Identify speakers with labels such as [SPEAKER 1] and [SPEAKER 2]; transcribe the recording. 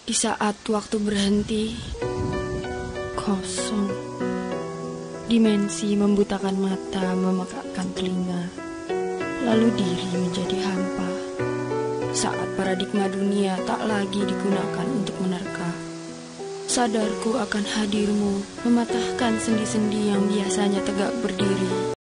[SPEAKER 1] Di saat waktu berhenti, kosong. Dimensi membutakan mata, memekakkan telinga. Lalu diri menjadi hampa. Saat paradigma dunia tak lagi digunakan untuk menerka. Sadarku akan hadirmu, mematahkan sendi-sendi yang biasanya tegak berdiri.